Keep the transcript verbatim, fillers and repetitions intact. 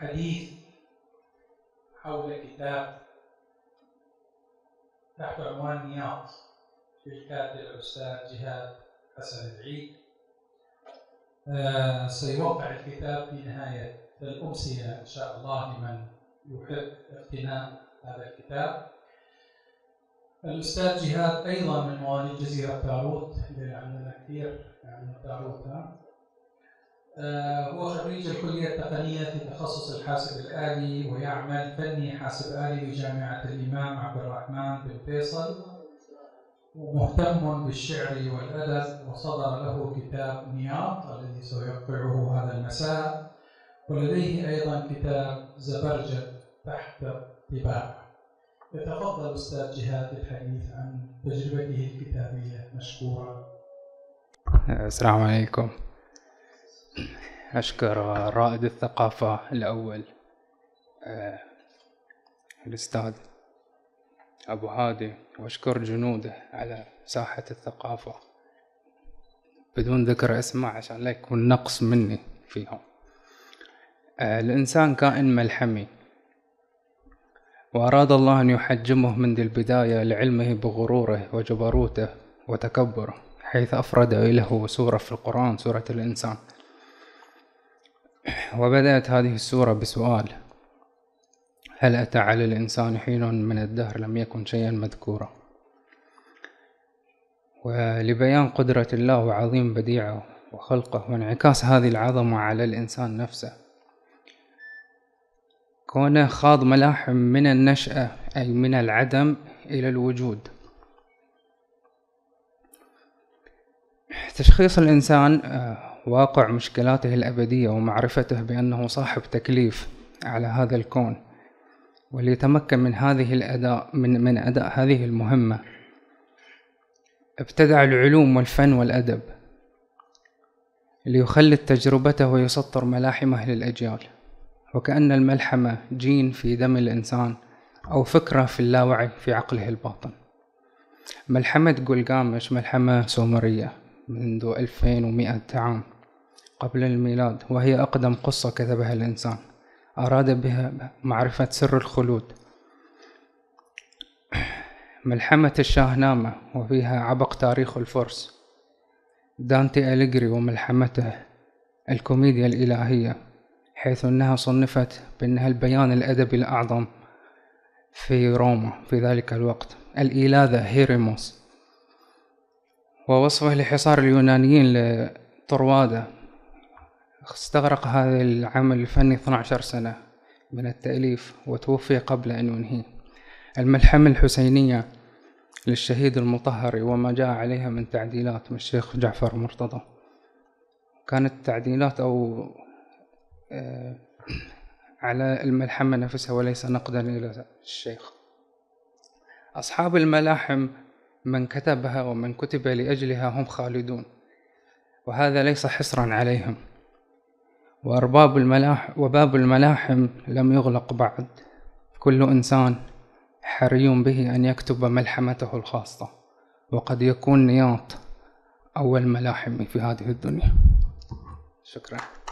حديث حول كتاب تحت عنوان نياط للكاتب الأستاذ جهاد حسن العيد. آه سيوقع الكتاب في نهاية الأمسية إن شاء الله لمن يحب اقتناء هذا الكتاب. الأستاذ جهاد أيضا من مواليد جزيرة تاروت اللي عندنا كثير يعني تاروت. آه هو خريج الكلية التقنية في تخصص الحاسب الآلي ويعمل فني حاسب آلي بجامعة الإمام عبد الرحمن بن فيصل، ومهتم بالشعر والأدب، وصدر له كتاب نياط الذي سيوقعه هذا المساء، ولديه أيضا كتاب زبرجد تحت طباعة. يتفضل أستاذ جهاد الحديث عن تجربته الكتابية مشكورا. السلام عليكم. أشكر رائد الثقافة الأول الأستاذ أبو هادي، وأشكر جنوده على ساحة الثقافة بدون ذكر اسمه عشان لا يكون نقص مني فيهم. الإنسان كائن ملحمي، وأراد الله أن يحجمه منذ البداية لعلمه بغروره وجبروته وتكبره، حيث أفرد له سورة في القرآن، سورة الإنسان. وبدأت هذه السورة بسؤال: هل أتى على الإنسان حين من الدهر لم يكن شيئا مذكورا؟ ولبيان قدرة الله وعظيم بديعه وخلقه وانعكاس هذه العظمة على الإنسان نفسه، كونه خاض ملاحم من النشأة أي من العدم إلى الوجود. تشخيص الإنسان واقع مشكلاته الأبدية ومعرفته بأنه صاحب تكليف على هذا الكون، وليتمكن من هذه الأداء من من أداء هذه المهمة ابتدع العلوم والفن والأدب ليخلد تجربته ويسطر ملاحمه للأجيال. وكأن الملحمة جين في دم الإنسان أو فكرة في اللاوعي في عقله الباطن. ملحمة جلجامش ملحمة سومرية منذ ألفين ومئة عام قبل الميلاد، وهي أقدم قصة كتبها الإنسان أراد بها معرفة سر الخلود. ملحمة الشاهنامة وفيها عبق تاريخ الفرس. دانتي أليغري وملحمته الكوميديا الإلهية، حيث أنها صنفت بأنها البيان الأدبي الأعظم في روما في ذلك الوقت. الإيلاذة هيريموس، ووصفه لحصار اليونانيين لطروادة، استغرق هذا العمل الفني اثنتي عشرة سنة من التأليف وتوفي قبل أن ينهيه. الملحمة الحسينية للشهيد المطهري وما جاء عليها من تعديلات من الشيخ جعفر مرتضى، كانت تعديلات أو آه على الملحمة نفسها وليس نقدا إلى الشيخ. أصحاب الملاحم من كتبها ومن كتب لأجلها هم خالدون، وهذا ليس حصرا عليهم. وأرباب الملاحم وباب الملاحم لم يغلق بعد، كل إنسان حري به أن يكتب ملحمته الخاصة، وقد يكون نياط أول ملاحم في هذه الدنيا. شكرا.